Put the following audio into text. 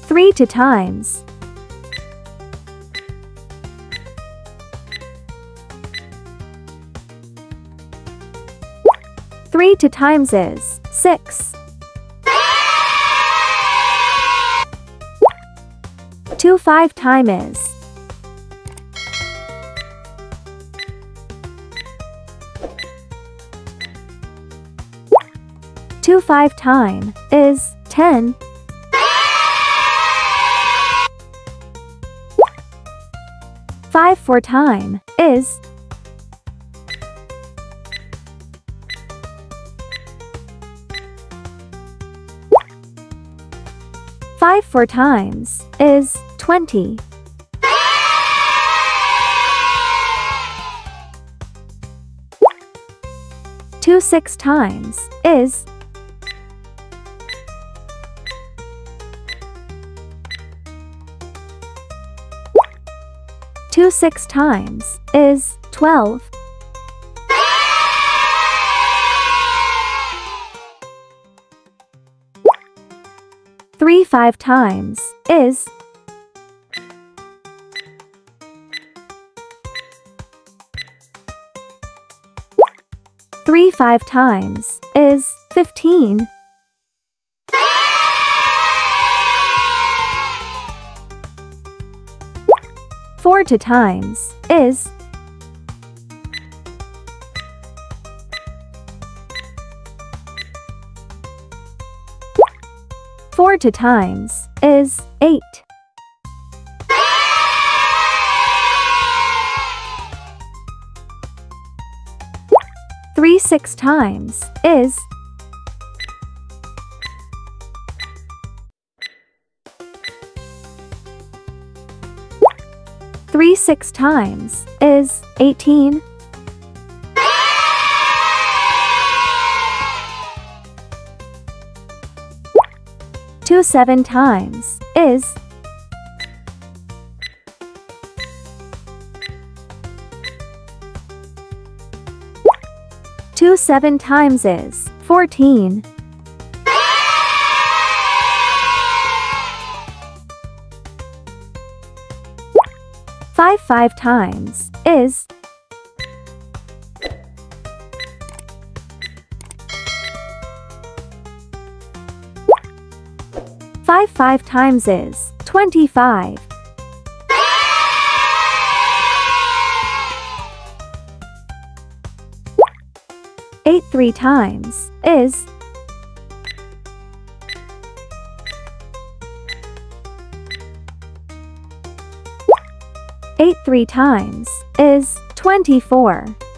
3 2 times. 3 2 times is 6. 2 5 time is 2 5 time is 10. 5 4 time is 5 4 times is 20. 2 6 times is 2 6 times is 12. 3 5 times is 3 5 times is 15. 4 2 times is 4 2 times is 8. 3 6 times is 3 6 times is 18. 2 7 times is 2 7 times is 14. 5 5 times is 5 5 times is 25. 8 3 times is 8 3 times is 24.